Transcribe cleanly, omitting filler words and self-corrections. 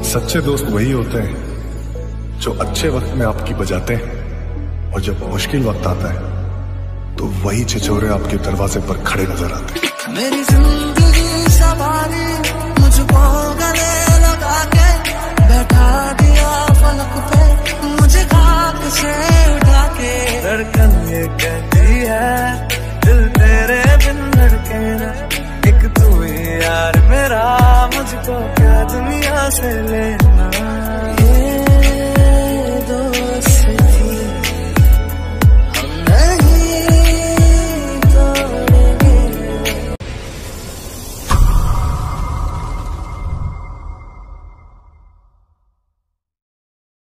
सच्चे दोस्त वही होते हैं जो अच्छे वक्त में आपकी बजाते हैं, और जब मुश्किल वक्त आता है तो वही छिछोरे आपके दरवाजे पर खड़े नजर आते हैं। मेरी जिंदगी सवारी मुझको गले लगा के बैठा दिया फलक पे, मुझे खाक से उठा के। धड़कन ये कहती है दिल तेरे बिन धड़के ना, एक तू ही यार मेरा, मुझको क्या दुनिया से लेना।